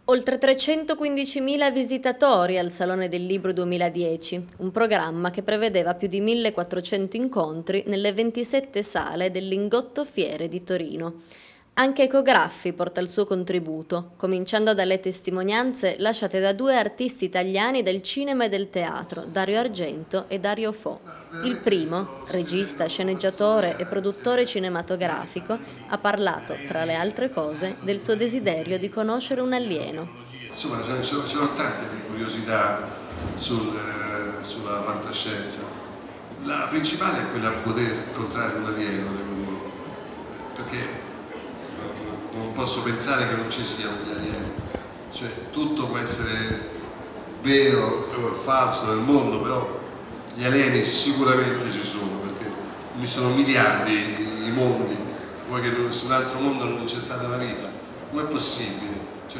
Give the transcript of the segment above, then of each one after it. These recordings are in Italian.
Oltre 315.000 visitatori al Salone del Libro 2010, un programma che prevedeva più di 1.400 incontri nelle 27 sale del Lingotto Fiere di Torino. Anche Ecograffi porta il suo contributo, cominciando dalle testimonianze lasciate da due artisti italiani del cinema e del teatro, Dario Argento e Dario Fo. Il primo, regista, sceneggiatore e produttore cinematografico, ha parlato, tra le altre cose, del suo desiderio di conoscere un alieno. Insomma, c'erano tante curiosità sulla fantascienza. La principale è quella di poter incontrare un alieno, devo dire, perché non posso pensare che non ci sia un alieno. Cioè, tutto può essere vero o falso nel mondo, però gli alieni sicuramente ci sono, perché mi sono miliardi i mondi, vuoi che su un altro mondo non c'è stata la vita? Com'è possibile?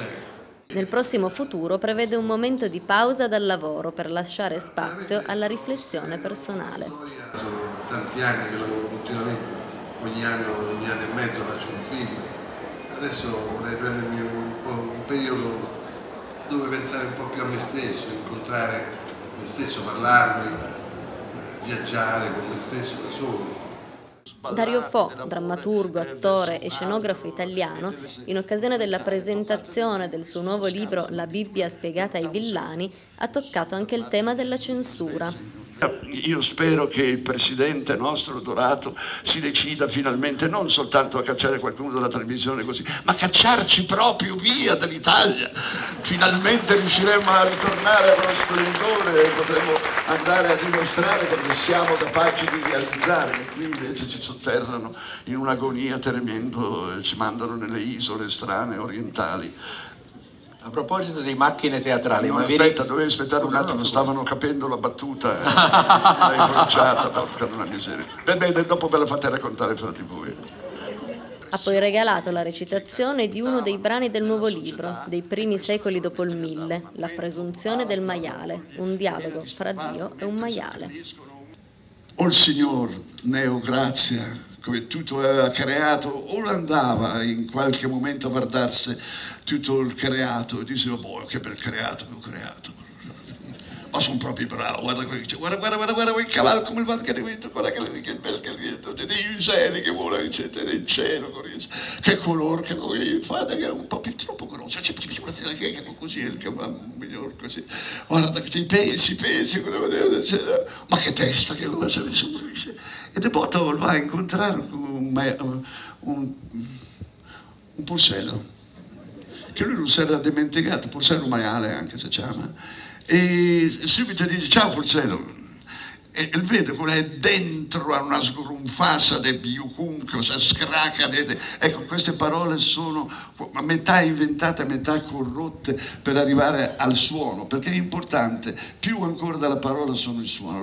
Nel prossimo futuro prevede un momento di pausa dal lavoro per lasciare spazio alla riflessione personale. Sono tanti anni che lavoro continuamente, ogni anno e mezzo faccio un film. Adesso vorrei prendermi un periodo dove pensare un po' più a me stesso, incontrare me stesso, parlarmi, viaggiare con me stesso da solo. Dario Fo, drammaturgo, attore e scenografo italiano, in occasione della presentazione del suo nuovo libro La Bibbia spiegata ai villani, ha toccato anche il tema della censura. Io spero che il presidente nostro Dorato si decida finalmente non soltanto a cacciare qualcuno dalla televisione così, ma a cacciarci proprio via dall'Italia. Finalmente riusciremo a ritornare allo splendore e potremo andare a dimostrare che siamo capaci di realizzare, che qui invece ci sotterrano in un'agonia tremenda, ci mandano nelle isole strane orientali. A proposito di macchine teatrali, no, aspetta, dovevi aspettare un attimo, stavano capendo la battuta, l'hai bruciata, porca una miseria. Bene, dopo ve la fate raccontare fra di voi. Ha poi regalato la recitazione di uno dei brani del nuovo libro, dei primi secoli dopo il 1000, La presunzione del maiale, un dialogo fra Dio e un maiale. O il Signor, Neo Grazia, come tutto aveva creato, o andava in qualche momento a guardarsi tutto il creato e diceva, boh, che bel creato che ho creato. Ma sono proprio bravo, guarda quel cavallo come il Valcarietto, guarda che bel carietto, dei uccelli che volano nel cielo, che colore, che fate che è un po' più troppo grosso, c'è più così, il cavallo migliore così, guarda i pesi, ma che testa che cosa mi sorrise. E dopo va a incontrare un porsello, che lui non si era dimenticato, porsello maiale anche si chiama. E subito dice ciao Porcello e vede quello è dentro a una sgrunfassa di biucunco, si scraca ecco, queste parole sono a metà inventate, a metà corrotte per arrivare al suono, perché è importante, più ancora della parola sono il suono.